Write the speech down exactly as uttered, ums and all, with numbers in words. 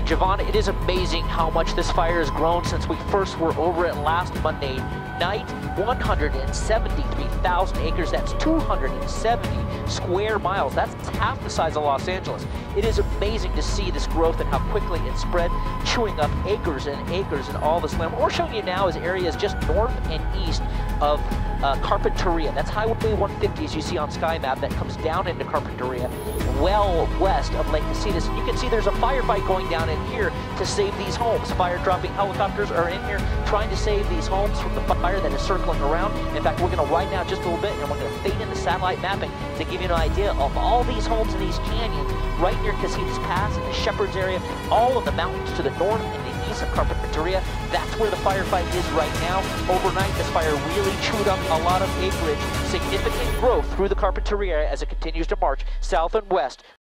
And Javon, it is amazing how much this fire has grown since we first were over it last Monday night. one hundred seventy-three thousand acres, that's two hundred seventy square miles. That's half the size of Los Angeles. It is amazing to see this growth and how quickly it spread, chewing up acres and acres and all this land. What we're showing you now is areas just north and east of uh, Carpinteria. That's Highway one fifty, as you see on SkyMap, that comes down into Carpinteria, well west of Lake Casitas. You can see there's a firefight going down in here to save these homes. Fire dropping helicopters are in here trying to save these homes from the fire that is circling around. In fact, we're going to widen out just a little bit and we're going to fade in the satellite mapping to give you an idea of all these homes in these canyons right near Casitas Pass in the Shepherd's area, all of the mountains to the north and the east of Carpinteria. That's where the firefight is right now. Overnight, this fire really chewed up a lot of acreage. Significant growth through the Carpinteria area as it continues to march south and west